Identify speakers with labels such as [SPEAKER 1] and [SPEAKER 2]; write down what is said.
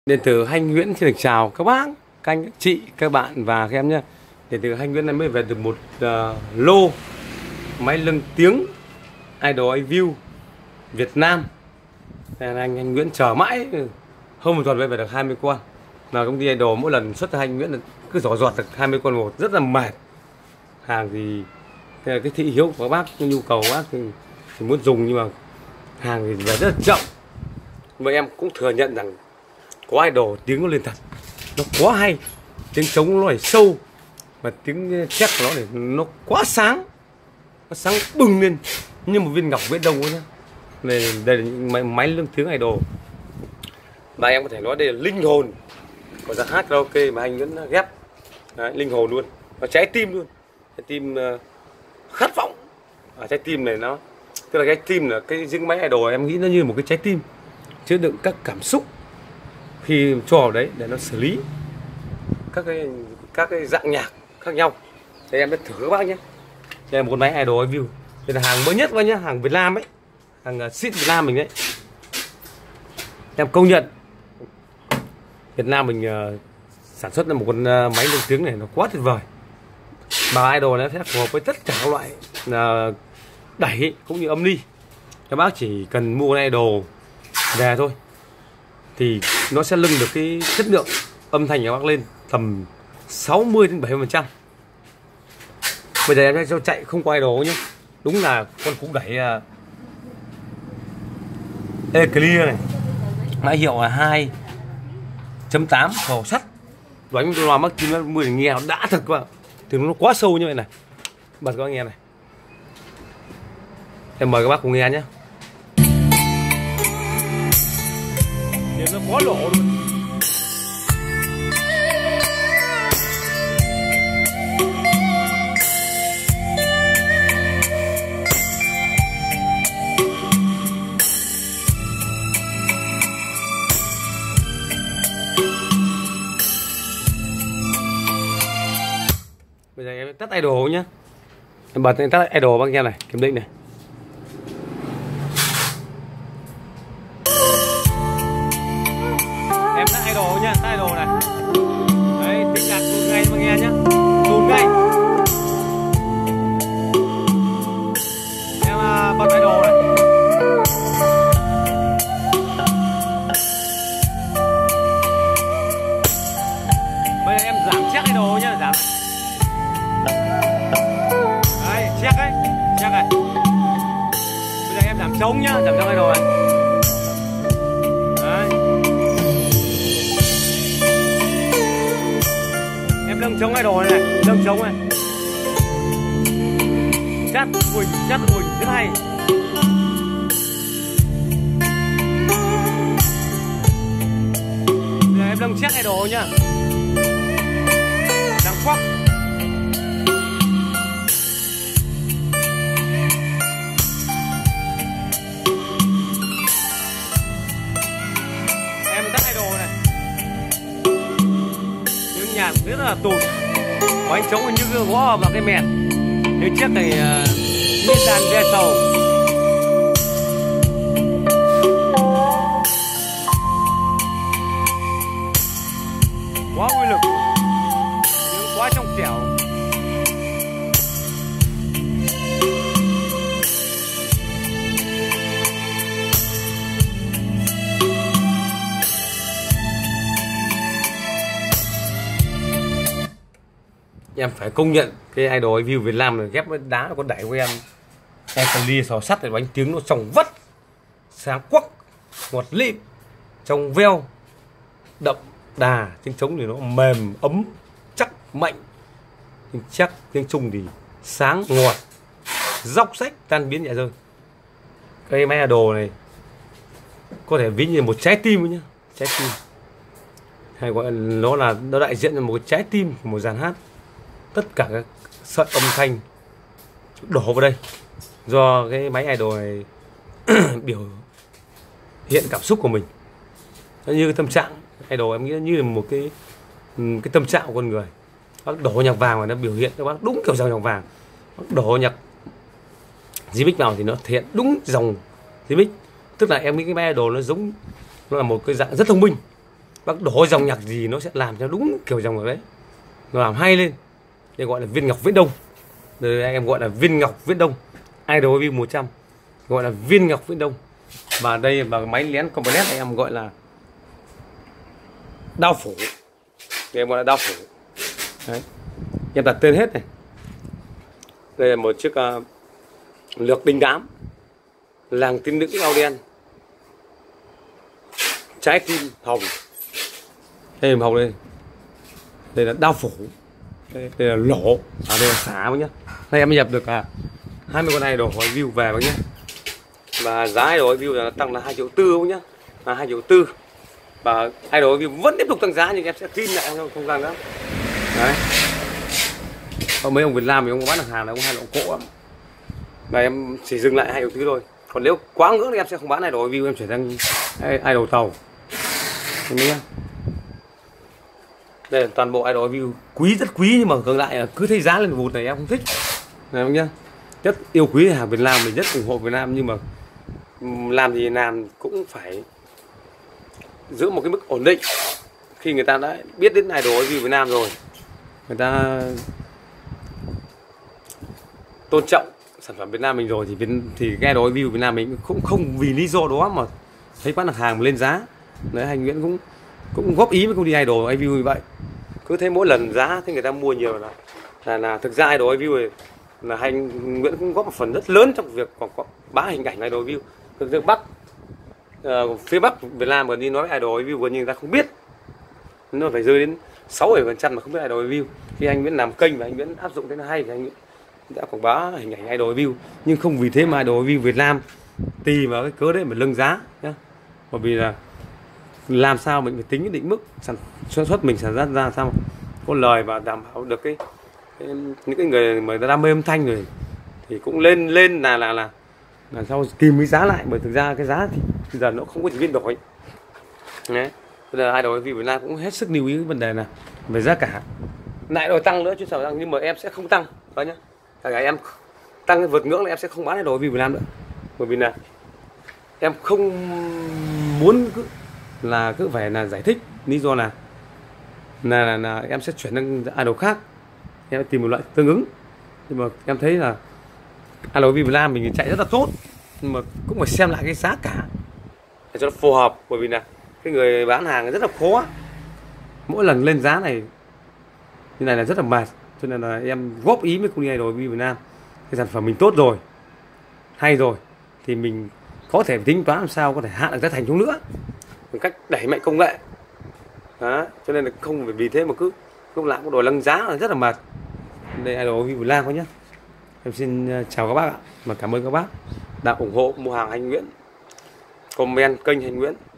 [SPEAKER 1] Điện tử Thanh Nguyễn xin được chào các bác, các anh, các chị, các bạn và các em nhé. Điện tử Thanh Nguyễn này mới về được một lô máy lưng tiếng Idol View Việt Nam. Nên anh Nguyễn chờ mãi, hơn một tuần mới về được 20 con. Mà công ty Idol mỗi lần xuất anh Nguyễn cứ giọt được 20 con một, rất là mệt. Hàng thì cái thị hiếu của các bác, cái nhu cầu của bác thì muốn dùng, nhưng mà hàng thì về rất là chậm. Vậy em cũng thừa nhận rằng có Idol tiếng nó lên thật, nó quá hay, tiếng trống nó phải sâu, và tiếng chép của nó nó quá sáng, nó sáng bừng lên như một viên ngọc viễn đông nhá. Đây là những máy lưng tiếng Idol mà em có thể nói đây là linh hồn của giàn hát karaoke mà anh vẫn ghép. Đấy, linh hồn luôn, nó trái tim luôn, trái tim khát vọng. Trái tim này nó tức là cái tim, là cái những máy Idol em nghĩ nó như một cái trái tim chứa đựng các cảm xúc khi cho vào đấy để nó xử lý các cái dạng nhạc khác nhau. Thì em đã thử các bác nhé. Đây là một con máy Idol View, đây là hàng mới nhất các nhé, hàng Việt Nam ấy, hàng xịn Việt Nam mình đấy. Em công nhận Việt Nam mình sản xuất ra một con máy lưng tiếng này nó quá tuyệt vời. Mà Idol nó sẽ phù hợp với tất cả các loại đẩy cũng như âm ly. Các bác chỉ cần mua con Idol về thôi thì nó sẽ lưng được cái chất lượng âm thanh của các bác lên tầm 60-70%. Bây giờ em sẽ cho chạy không qua Idol nhé. Đúng là con cú đẩy Eclair này, mã hiệu là 2.8 khẩu sắt, đánh loa Maxim 10 nghe nó đã thật các bạn. Thì nó quá sâu như vậy này. Bật các bác nghe này. Em mời các bác cùng nghe nhé. Nó quá lỗ luôn. Bây giờ em tắt Idol nhé. Em bật tắt Idol bác nghe này, kiểm định này. Em tắt Idol nhá, tắt Idol này. Đấy, tiếng nhạc tune ngay mà nghe nhá. Tune ngay. Em bật Idol này. Bây giờ em giảm check Idol nhá, giảm. Đấy, check ấy, check này. Bây giờ em giảm trống nhá, giảm trống Idol này. Đấy. Nâng trống Idol này, nâng trống này. Chát Quỳnh rất hay. Bây giờ em nâng check Idol nhá. Đang khoác. Em tắt Idol này. Những nhạc rất là tụt. Có anh trống như gõ vào cái mẹt. Nếu chiếc này biết đàn ve sầu. Quá uy lực, nhưng quá trong trẻo. Em phải công nhận cái Idol View Việt Nam này ghép với đá con đẩy của em Eclair sò sắt để đánh tiếng nó trong vắt, sáng quắc, ngọt lịm, trong veo, đậm đà. Tiếng trống thì nó mềm, ấm, chắc, mạnh. Tiếng chắc, tiếng trung thì sáng, ngọt, dốc sách, tan biến dạ rơi. Cái máy Idol này có thể ví như một trái tim nhá, trái tim. Hay gọi nó đại diện cho một cái trái tim của một dàn hát. Tất cả các sợi âm thanh đổ vào đây do cái máy Idol này biểu hiện cảm xúc của mình. Nó như cái tâm trạng Idol, em nghĩ như là một cái tâm trạng của con người. Bác đổ nhạc vàng mà nó biểu hiện cho bác đúng kiểu dòng nhạc vàng. Bác đổ nhạc remix vào thì nó thể hiện đúng dòng remix. Tức là em nghĩ cái máy Idol nó giống, nó là một cái dạng rất thông minh. bác đổ dòng nhạc gì nó sẽ làm cho đúng kiểu dòng ở đấy, nó làm hay lên. Đây gọi là viên ngọc viễn đông, đây anh em gọi là viên ngọc viễn đông Idol Review 100, gọi là viên ngọc viễn đông. Và đây và máy lén component anh em gọi là đao phủ, em gọi là đao phủ đấy. Em đặt tên hết này. Đây là một chiếc lược đình đám làng tiên nữ áo đen, trái tim hồng. Đây là hồng đây, đây là đao phủ, đây là lỗ, đây là xá bác nhá. Đây em nhập được 20 con idol review về bác nhá. Và giá idol review là tăng là 2,4 triệu bác nhá, là 2,4 triệu. Và idol review vẫn tiếp tục tăng giá nhưng em sẽ tin lại không tăng nữa đấy. Có mấy ông Việt Nam thì ông bán được hàng là ông hay là ông cộ lắm, và em chỉ dừng lại 2 thứ thôi. Còn nếu quá ngưỡng thì em sẽ không bán idol review, em chuyển sang idol tàu. Đây là toàn bộ idol review quý, rất quý, nhưng mà ngược lại là cứ thấy giá lên vụt này em không thích này không nhá. Rất yêu quý hàng Việt Nam, mình rất ủng hộ Việt Nam, nhưng mà làm gì làm cũng phải giữ một cái mức ổn định. Khi người ta đã biết đến idol review Việt Nam rồi, người ta tôn trọng sản phẩm Việt Nam mình rồi thì cái idol review Việt Nam mình cũng không vì lý do đó mà thấy bán được hàng mà lên giá. Đấy, anh Nguyễn cũng góp ý với công ty idol review như vậy. Cứ thấy mỗi lần giá thì người ta mua nhiều là thực ra idol review này là anh Nguyễn cũng góp một phần rất lớn trong việc quảng bá hình ảnh idol review. Thực ra phía Bắc Việt Nam gần đi nói idol review gần như người ta không biết, nó phải rơi đến 6-7% mà không biết idol review. Khi anh Nguyễn làm kênh và anh Nguyễn áp dụng thế là hay thì anh Nguyễn đã quảng bá hình ảnh idol review, nhưng không vì thế mà idol review Việt Nam tùy vào cái cớ đấy mà nâng giá nhá. Bởi vì là làm sao mình phải tính cái định mức sản xuất mình sản xuất ra sao có lời và đảm bảo được những cái người mà đam mê âm thanh rồi thì cũng lên là sau kìm cái giá lại, bởi thực ra cái giá thì bây giờ nó không có gì biến đổi đấy. Bây giờ idol review Việt Nam cũng hết sức lưu ý cái vấn đề này về giá cả, lại đòi tăng nữa chứ sao tăng, nhưng mà em sẽ không tăng đó nhá. Cả em tăng cái vượt ngưỡng là em sẽ không bán idol review Việt Nam nữa, bởi vì là em không muốn cứ phải là giải thích lý do là em sẽ chuyển sang idol khác, em tìm một loại tương ứng. Nhưng mà em thấy là idol Việt Nam mình chạy rất là tốt, nhưng mà cũng phải xem lại cái giá cả để cho nó phù hợp, bởi vì là cái người bán hàng rất là khó, mỗi lần lên giá này như này là rất là mệt. Cho nên là em góp ý với công ty idol Việt Nam, cái sản phẩm mình tốt rồi, hay rồi thì mình có thể tính toán làm sao có thể hạ được giá thành xuống nữa bằng cách đẩy mạnh công nghệ đó. Cho nên là không phải vì thế mà cứ lúc nào cũng đòi nâng giá là rất là mệt. Đây idol Việt Nam thôi nhé. Em xin chào các bác ạ, và cảm ơn các bác đã ủng hộ mua hàng anh Nguyễn, comment kênh anh Nguyễn.